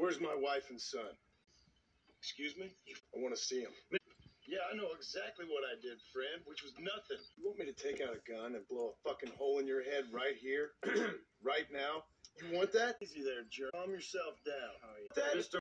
Where's my wife and son? Excuse me? I want to see them. Yeah, I know exactly what I did, friend, which was nothing. You want me to take out a gun and blow a fucking hole in your head right here? Right now? You want that? Easy there, jerk. Calm yourself down. That?